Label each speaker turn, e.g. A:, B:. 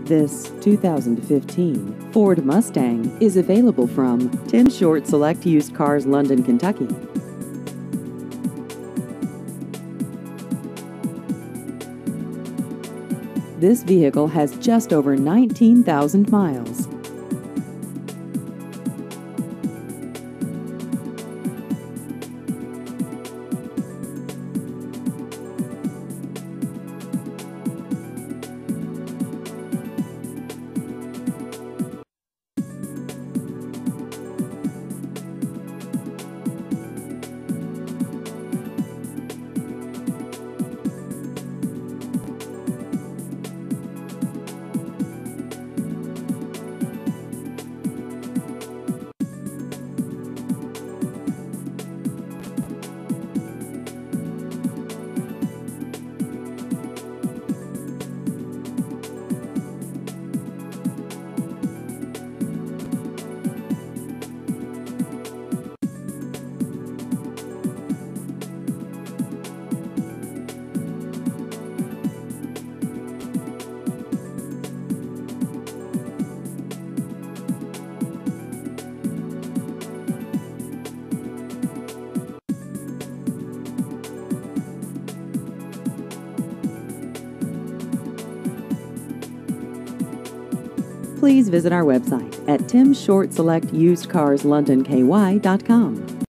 A: This 2015 Ford Mustang is available from Tim Short Select Used Cars, London, Kentucky. This vehicle has just over 19,000 miles. Please visit our website at timshortselectusedcarslondonky.com.